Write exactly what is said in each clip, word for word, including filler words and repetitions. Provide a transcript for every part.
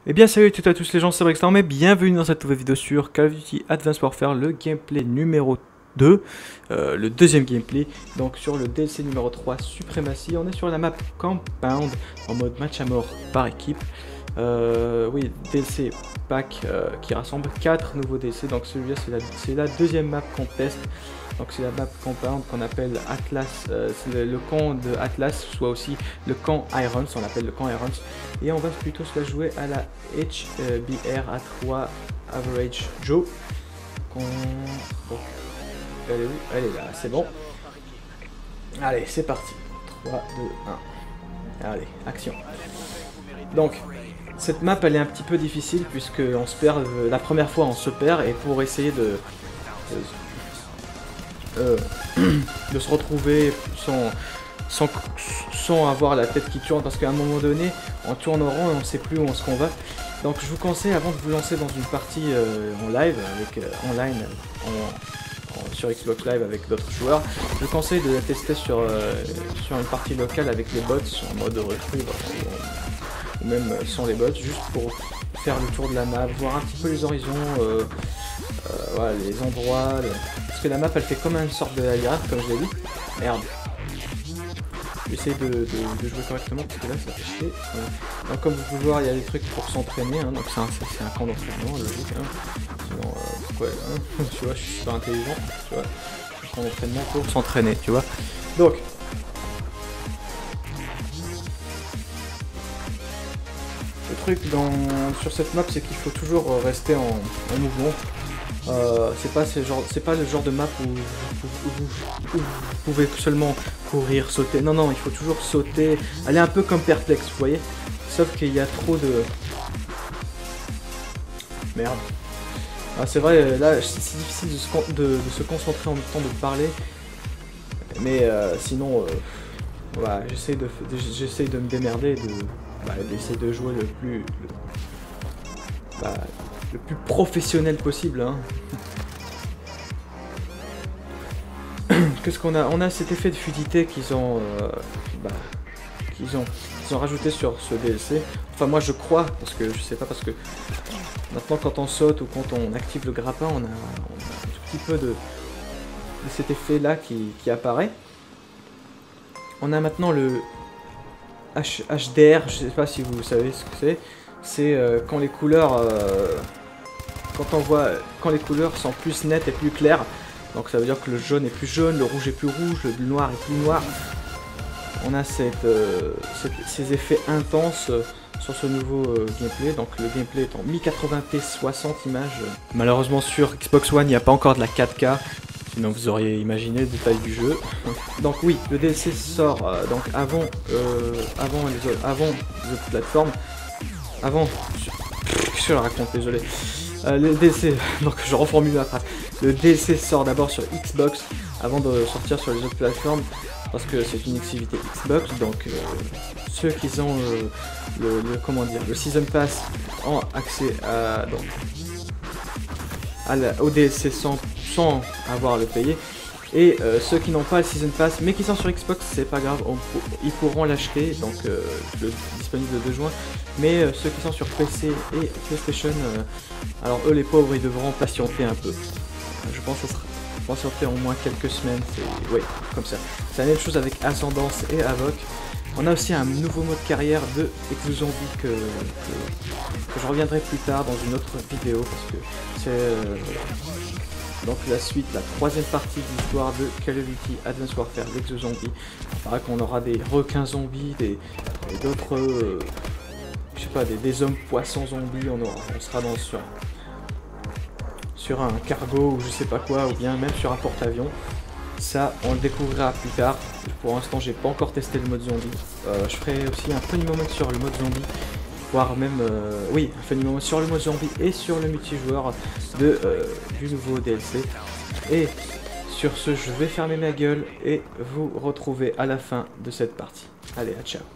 Eh bien salut à toutes et à tous les gens, c'est Brextorm et bienvenue dans cette nouvelle vidéo sur Call of Duty Advanced Warfare, le gameplay numéro deux, euh, le deuxième gameplay, donc sur le D L C numéro trois, Supremacy. On est sur la map Compound, en mode match à mort par équipe. Euh, oui, D L C pack euh, qui rassemble quatre nouveaux D L C, donc celui-là c'est la, la deuxième map qu'on teste. Donc c'est la map Compound qu'on appelle Atlas, euh, c'est le, le camp de Atlas, soit aussi le camp Irons, on l'appelle le camp Irons. Et on va plutôt se la jouer à la H B R A trois Average Joe. Bon, elle est où? Elle est là, c'est bon. Allez, c'est parti. trois, deux, un. Allez, action. Donc, cette map elle est un petit peu difficile puisque on se perd, la première fois on se perd, et pour essayer de... de Euh, de se retrouver sans, sans, sans avoir la tête qui tourne, parce qu'à un moment donné on tourne au rond et on ne sait plus où est-ce qu'on va. Donc je vous conseille, avant de vous lancer dans une partie euh, en live, avec, euh, online, en, en, sur Xbox Live avec d'autres joueurs, je vous conseille de la tester sur, euh, sur une partie locale avec les bots, en mode retrieve, ou, ou même sans les bots, juste pour faire le tour de la map, voir un petit peu les horizons, euh, euh, voilà, les endroits, le... parce que la map elle fait comme une sorte de labyrinthe, comme je l'ai dit. Merde. J'essaie de, de, de jouer correctement parce que là ça fait chier. Voilà. Donc comme vous pouvez voir, il y a des trucs pour s'entraîner, hein, donc c'est un, un camp d'entraînement, logique. Hein. Sinon, euh, pourquoi hein tu vois, je suis super intelligent, tu vois. Un camp d'entraînement pour s'entraîner, tu vois. Donc, le truc dans, sur cette map, c'est qu'il faut toujours rester en, en mouvement. Euh, c'est pas, genre, pas le genre de map où, où, où, où, où vous pouvez seulement courir, sauter. Non, non, il faut toujours sauter. Elle est un peu comme Perplex, vous voyez. Sauf qu'il y a trop de... Merde. Ah, c'est vrai, là, c'est difficile de se, de, de se concentrer en même temps de parler. Mais euh, sinon, euh, voilà, j'essaie de, j'essaie de me démerder, de, bah, d'essayer de jouer le plus... Le, bah, le plus professionnel possible, hein. Qu'est-ce qu'on a? On a cet effet de fluidité qu'ils ont, euh, bah, qu'ils ont, qu'ils ont rajouté sur ce D L C. Enfin moi je crois, parce que je sais pas, parce que maintenant quand on saute ou quand on active le grappin, on a, on a un tout petit peu de, de cet effet là qui, qui apparaît. On a maintenant le H, H D R, je sais pas si vous savez ce que c'est. C'est euh, quand les couleurs, euh, quand on voit, quand les couleurs sont plus nettes et plus claires. Donc ça veut dire que le jaune est plus jaune, le rouge est plus rouge, le noir est plus noir. On a cette, euh, cette, ces effets intenses euh, sur ce nouveau euh, gameplay. Donc le gameplay est en mille quatre-vingts p soixante images. Malheureusement sur Xbox One il n'y a pas encore de la quatre K. Sinon vous auriez imaginé le détail du jeu. Donc oui, le D L C sort euh, donc avant, euh, avant, les autres, avant les autres plateformes. Avant... Qu'est-ce que je raconte, désolé. Euh, le D L C, donc je reformule ma phrase. Le D L C sort d'abord sur Xbox avant de sortir sur les autres plateformes, parce que c'est une exclusivité Xbox. Donc euh, ceux qui ont euh, le, le comment dire le Season Pass ont accès à donc à la, au D L C sans, sans avoir à le payer. Et euh, ceux qui n'ont pas le Season Pass mais qui sont sur Xbox, c'est pas grave, on, ils pourront l'acheter, donc euh, le, disponible le deux juin. Mais euh, ceux qui sont sur P C et PlayStation, euh, alors eux les pauvres, ils devront patienter un peu. Je pense que ça sera patienter au moins quelques semaines, c'est ouais, comme ça. C'est la même chose avec Ascendance et Avoc. On a aussi un nouveau mode carrière de Exozombie que, que, que je reviendrai plus tard dans une autre vidéo, parce que c'est... Euh, donc la suite, la troisième partie de l'histoire de Call of Duty Advanced Warfare, l'Exozombie. Il paraît qu'on aura des requins zombies, des d'autres, euh, je sais pas, des, des hommes poissons zombies. On, aura, on sera dans sur sur un cargo ou je sais pas quoi, ou bien même sur un porte-avions. Ça, on le découvrira plus tard. Pour l'instant, j'ai pas encore testé le mode zombie. Euh, je ferai aussi un funny moment sur le mode zombie. Voire même, euh, oui, un funny moment sur le mode zombie et sur le multijoueur de, euh, du nouveau D L C. Et sur ce, je vais fermer ma gueule et vous retrouver à la fin de cette partie. Allez, à ciao.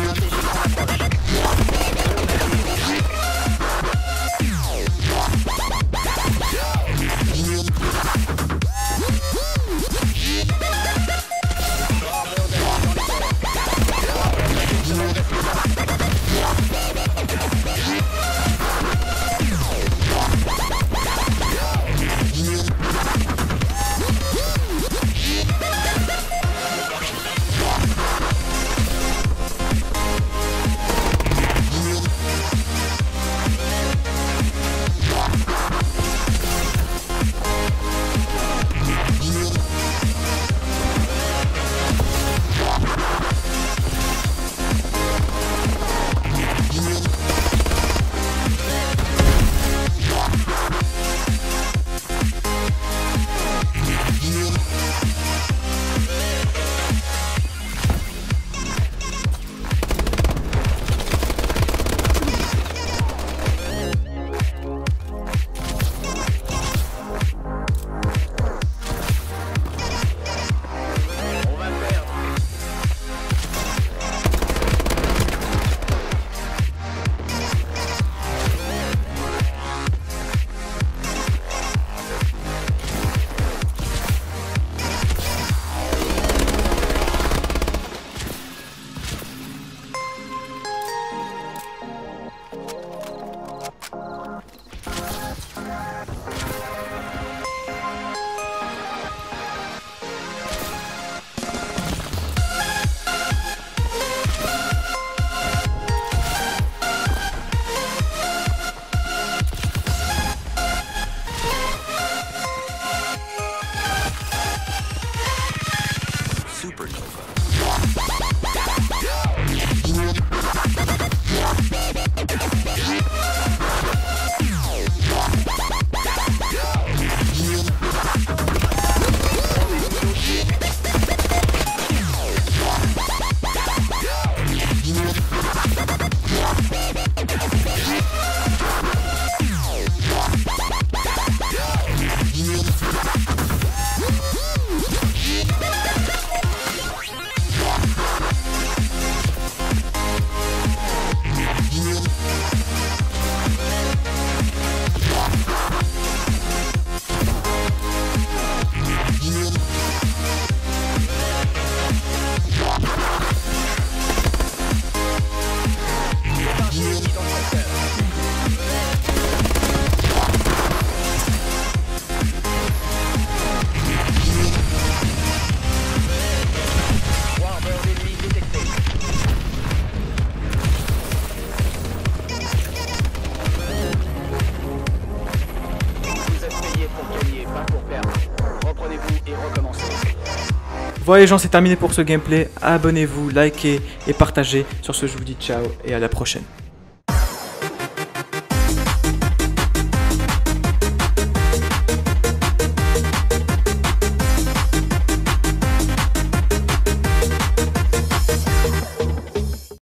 Voilà les gens, c'est terminé pour ce gameplay. Abonnez-vous, likez et partagez. Sur ce, je vous dis ciao et à la prochaine.